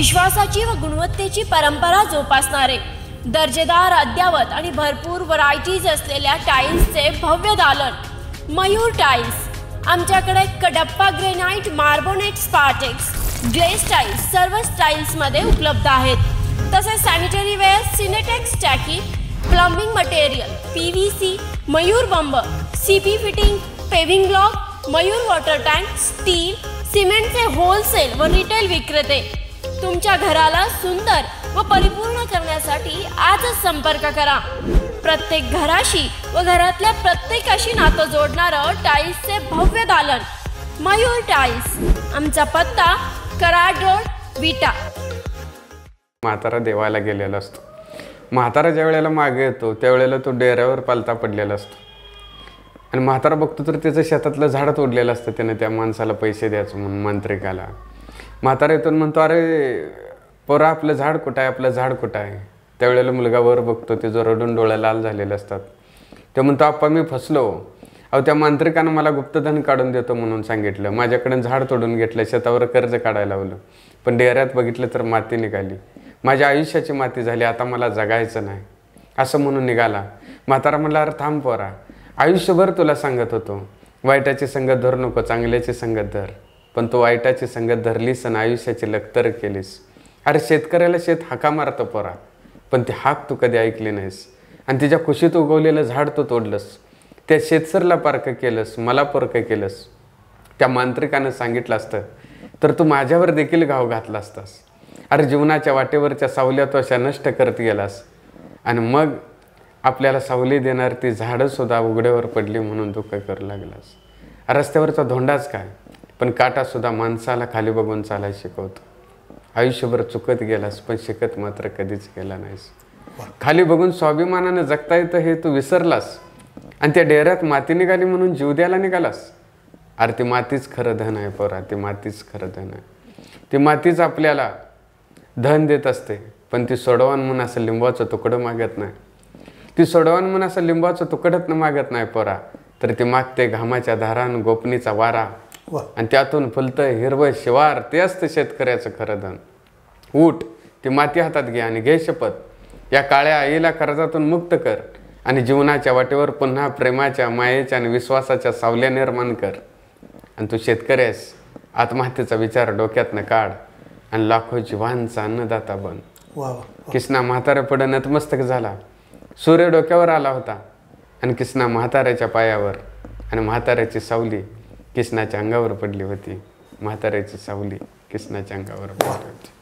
विश्वासाची व गुणवत्तेची परंपरा जोपासणारे, दर्जेदार, अद्यावत आणि भरपूर व्हरायटीज असलेल्या टाईल्सचे भव्य दालन मयूर टाईल्स। आमच्याकडे Kadappa granite, marbonite, Spartex, glaze tiles सर्व स्टाईल्समध्ये उपलब्ध आहेत। तसेच सॅनिटरी वेअर, सिनेटेक्स टाकी, प्लंबिंग मटेरियल, PVC, मयूर बंब, CP fitting, paving block, Mayur water tank, steel, सिमेंटचे होलसेल व रिटेल विक्रेते। तुमच्या घराला सुंदर व परिपूर्ण करण्यासाठी आजच संपर्क करा। प्रत्येक घराशी व घरातल्या प्रत्येकाशी नातं जोडणारं टाईल्सचे भव्य दालन मयूर टाईल्स। आमचा पत्ता कराड रोड, विटा। म्हातारा देवाला गेलेला असतो। म्हातारा ज्या वेळेला मागे येतो त्यावेळेला तो डेऱ्यावर पालता पडलेला असतो आणि म्हातारा बघतो तर त्याचं शेतातलं झाड तोडलेलं असतं। त्याने त्या माणसाला पैसे द्यायचं म्हणून मांत्रिकाला। म्हातारा येतो म्हणतो, अरे पोरा आपलं झाड कुठं आहे, आपलं झाड कुठं आहे? त्यावेळेला मुलगा वर बघतो, त्याचं रडून डोळ्या लाल झालेले असतात। तो म्हणतो, आप्पा मी फसलो, अहो त्या मांत्रिकानं मला गुप्तधन काढून देतो म्हणून सांगितलं, माझ्याकडे झाड तोडून घेतलं, शेतावर कर्ज काढायला लावलं, पण डेऱ्यात बघितलं तर माती निघाली, माझ्या आयुष्याची माती झाली, आता मला जगायचं नाही असं म्हणून निघाला। म्हातारा म्हणला, अरे थांब पोरा, आयुष्यभर तुला सांगत होतो वाईटाची संगत धरू नको, चांगल्याची संगत धर, पण तू वाईटाची संगत धरलीस आणि आयुष्याची लखतर केलीस। अरे शेतकऱ्याला शेत हाका मारतं पोरा, पण ती हाक तू कधी ऐकली नाहीस आणि तिच्या खुशीत उगवलेलं झाड तू तोडलंस, त्या शेतसरला पारकं केलंस, मला परकं केलंस। त्या मांत्रिकानं सांगितलं असतं तर तू माझ्यावर देखील घाव घातला असतास। अरे जीवनाच्या वाटेवरच्या सावल्या तो अशा नष्ट करत गेलास आणि मग आपल्याला सावली देणार ती झाडंसुद्धा उघड्यावर पडली म्हणून दुःख करू लागलास। रस्त्यावरचा धोंडाच काय, पण काटासुद्धा माणसाला खाली बघून चालायला शिकवतो। आयुष्यभर चुकत गेलास पण शिकत मात्र कधीच गेला नाहीस। खाली बघून स्वाभिमानानं जगता येतं हे तू विसरलास आणि त्या डेऱ्यात माती निघाली म्हणून जीव द्यायला निघालास। अरे ती मातीच खरं धन आहे पोरा, ती मातीच खरं धन आहे। ती मातीच आपल्याला धन देत असते, पण ती सोडवान म्हणून असं लिंबाचं तुकडं मागत नाही। ती सोडवान म्हणून असं लिंबाचं तुकडत मागत नाही पोरा, तर ती मागते घामाच्या धारान, गोपनीचा वारा आणि त्यातून फुलतं हिरवं शिवार, ते असतं शेतकऱ्याचं खरं धन। उठ, ती माती हातात घे आणि घे शपथ, या काळ्या आईला कर्जातून मुक्त कर आणि जीवनाच्या वाटेवर पुन्हा प्रेमाच्या, मायेच्या आणि विश्वासाच्या सावल्या निर्माण कर। आणि तू शेतकरी आहेस, आत्महत्येचा विचार डोक्यातनं काढ आणि लाखो जीवांचा अन्नदाता बन। किसना म्हातारा पुढे नतमस्तक झाला, सूर्य डोक्यावर आला होता आणि किसना म्हाताऱ्याच्या पायावर, आणि म्हाताऱ्याची सावली किसनाच्या अंगावर पडली होती, म्हाताऱ्याची सावली किसनाच्या अंगावर पडली होती।